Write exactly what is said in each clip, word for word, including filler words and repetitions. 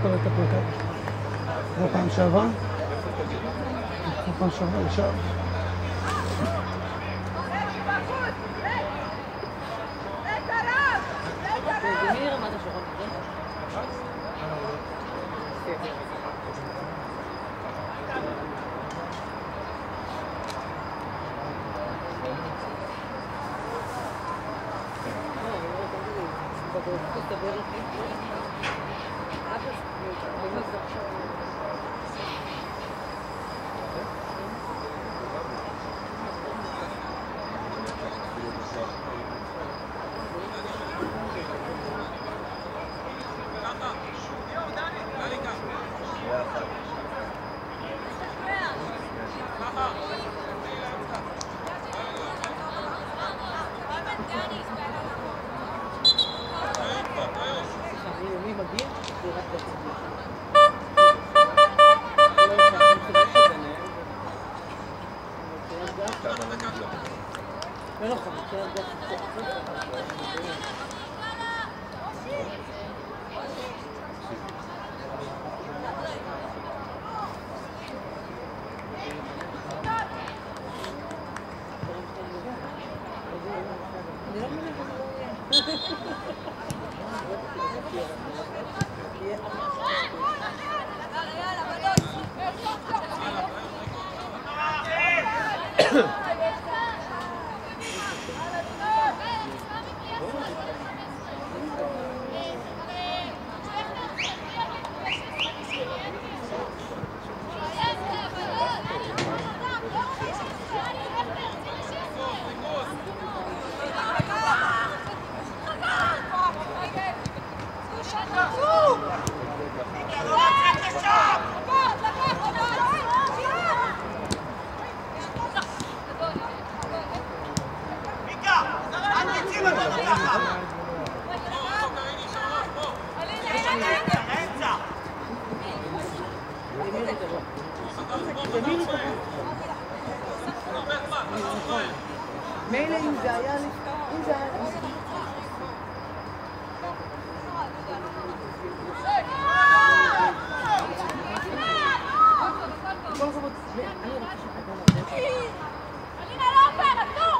קורא את הפרקה? כמו פעם שעברה? כמו פעם שעברה, ישר. במי רמת השרון? מילא אם זה היה לי, אם זה היה לי. כל הכבוד, אני רוצה שתדע. אלינה לא עוברת, נו!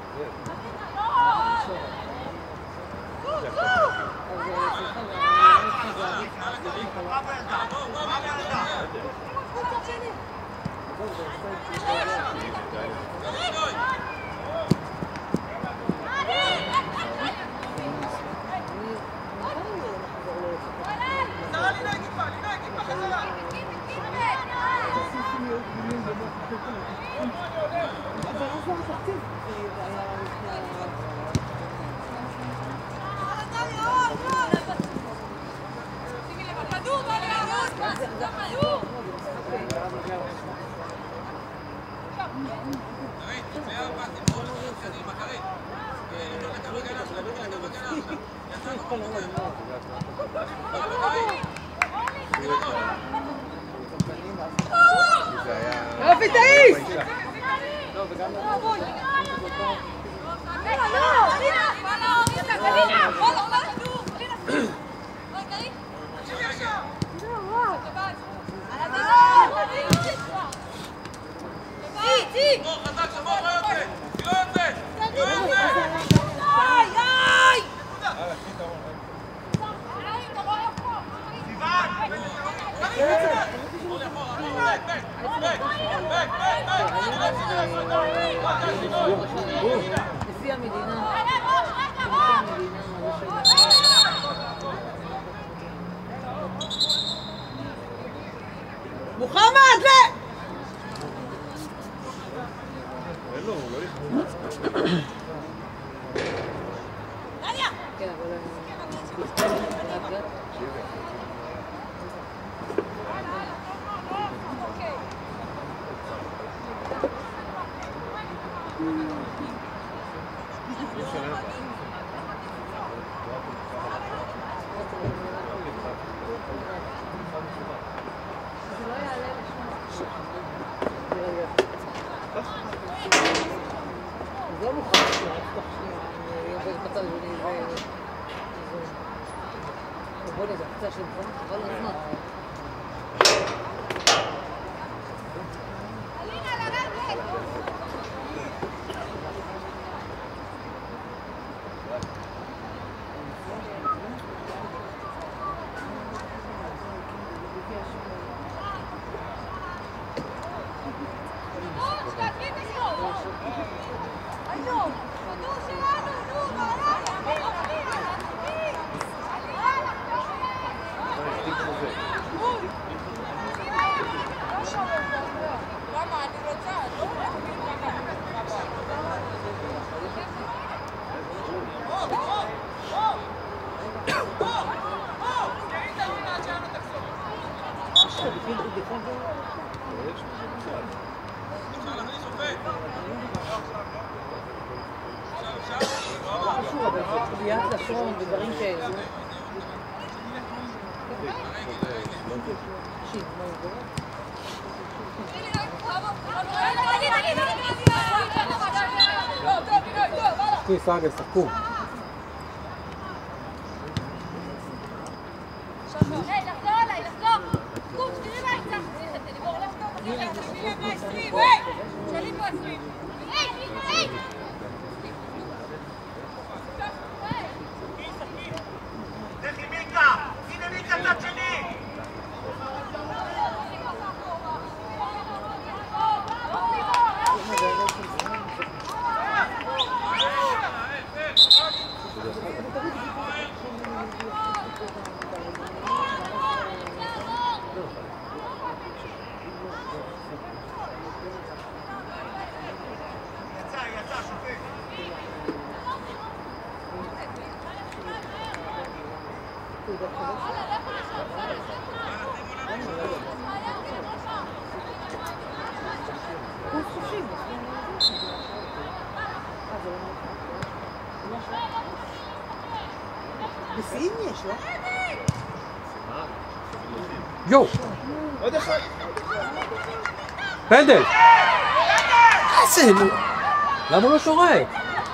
יופי תאיס! לפי המדינה. מוחמד, לה! לא, הוא לא יכנס. כן, אבל... בוא לזה, קצת של זמן, חבל על הזמן. ביחד לשרון ודברים כאלה. שחקי סאגה, שחקו. היי, לחזור עליי, לחזור! קום, שתראי מה הצלחת! לימור, לחזור! היי! שלי פה עשרים! היי! היי! לכי מיקה! הנה מיקה צד שני! יצא, יצא, שופט! בשיאים יש, לא? יו! עוד אחד! פנדל! איזה נו! למה הוא לא שורק?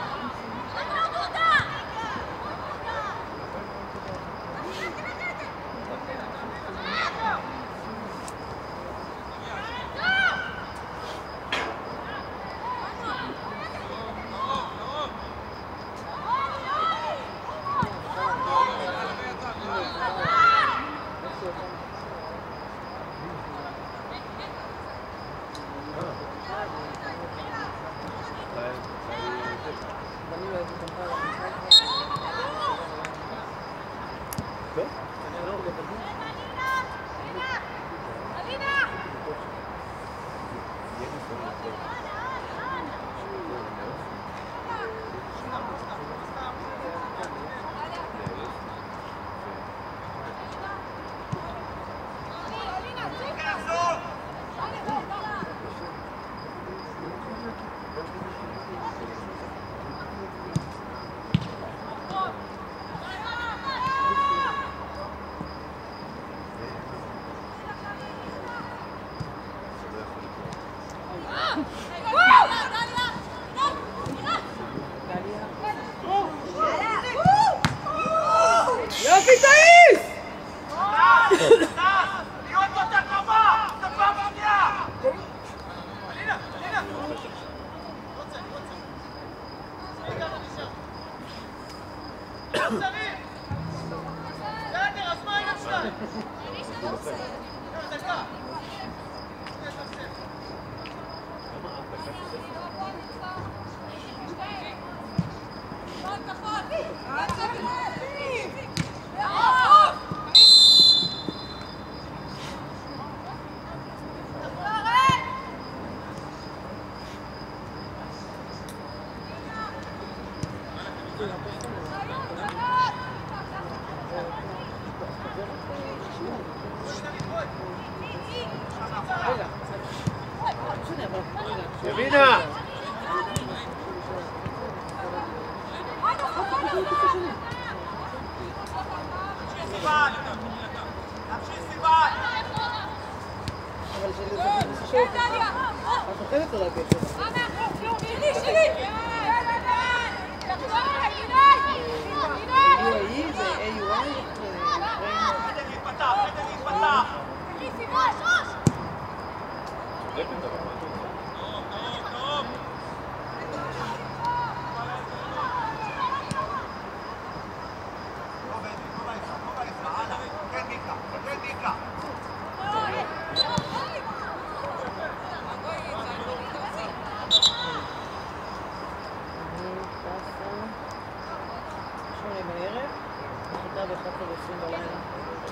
יופי תאיס! להיות יותר קרובה! זה פעם שנייה! אלינה, אלינה! רוצה, רוצה. רגע, אני נשאר. שרים! בסדר, אז מה העניין שלהם? דקה. ימינה! סיבן! תמשיך סיבן! אבל שלי זה שלי. את אוכלת או רק יש לך? שלי, שלי! לחזור עליי, עיניים! עיניים! יו איי זה איי וואי? עובדת, טוב העזרה, טוב העזרה, הלאה. כן מיקה, כן מיקה. שמונה בערב, נחיתה ב-אחת עשרה ועשרים בלילה.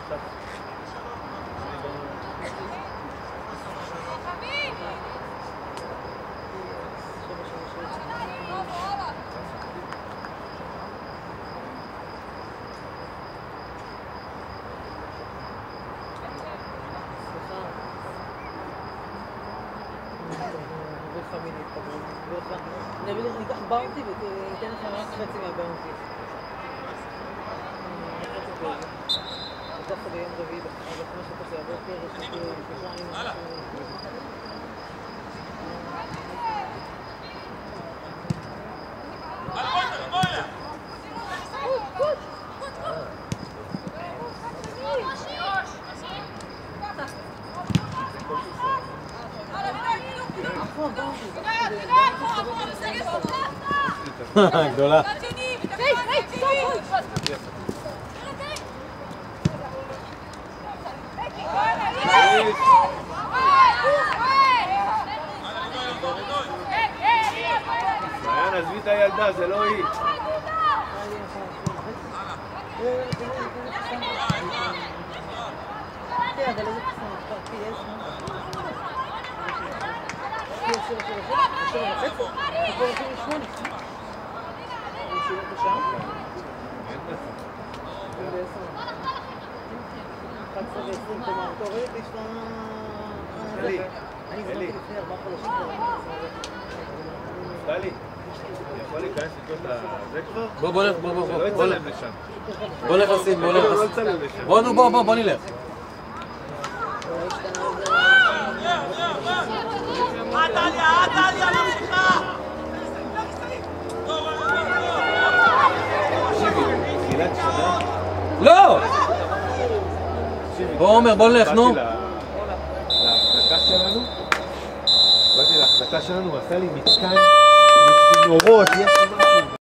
אני אקח באונטי וניתן לך רק חצי מהבאונטי. דווקא ביום רביעי בחמש דקות זה הבוקר, יש לי שלושה ימים. גדולה. מעיין, עזבי את הילדה, זה לא היא. אני לפני ארבעה חודשים נפתלי, אני יכול להיכנס לקרוא את זה כבר? בוא, בוא, בוא, בוא, שלא יצלם לשם. בוא נחסים, בוא לא נחסים. יצלם לשם. בוא, נו, בוא, בוא, בוא נלך. עטליה, עטליה, ממשיכה! תחילת שנה? לא! בוא עומר, בוא נלך, נו. להחזקה שלנו? באתי להחזקה שלנו, הוא עשה לי מתקן, מצינורות, יש